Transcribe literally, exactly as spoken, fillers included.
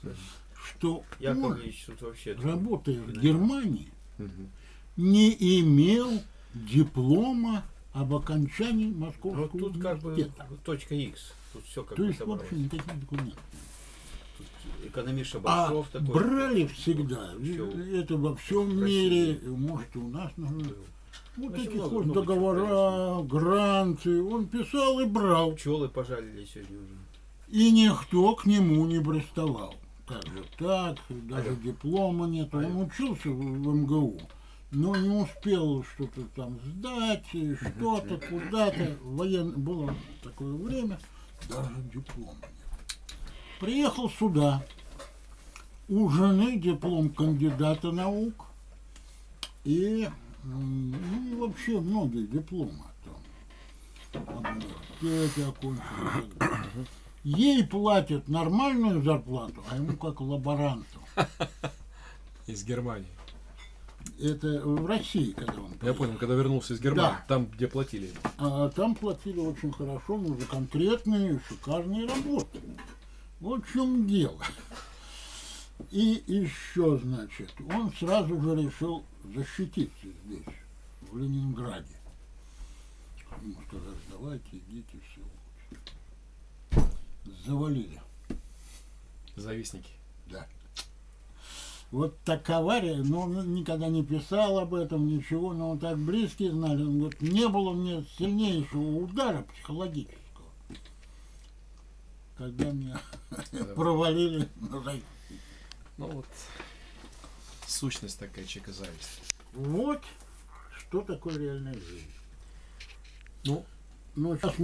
что Яковлевич тут вообще он, работая в виноват. Германии, Угу. не имел диплома об окончании Московского Ну тут как бы университета. точка Х. Тут все как То бы есть собралось. вообще никаких документов. Тут экономист А Шабашов такой. брали всегда, Всё. это во всем В мире, России. может и у нас, наверное, был. вот Очень таких много, вот много договора, гранты, он писал и брал. Пчелы пожалили сегодня уже. И никто к нему не приставал. Как же так, даже Алло. диплома нет. Он Алло. учился в, в эм гэ у, но не успел что-то там сдать, и что-то куда-то. Воен... Было такое время, даже диплома нет. Приехал сюда. У жены диплом кандидата наук. И, м, ну, и вообще многие дипломы там. В университете окончили. Ей платят нормальную зарплату, а ему как лаборанту. Из Германии. Это в России, когда он Я приехал. понял, когда вернулся из Германии, Да. там, где платили. А там платили очень хорошо, но за конкретные, шикарные работы. Вот в чем дело. И еще, значит, он сразу же решил защититься здесь, в Ленинграде. Ему сказали, давайте, идите, все. Завалили. Завистники. Да. Вот такова, но он никогда не писал об этом, ничего, но он так близкие знали. Он говорит, не было мне сильнейшего удара психологического, когда меня провалили на защиту. Ну вот, сущность такая, человека зависть. Вот что такое реальная жизнь. Ну, Ну, сейчас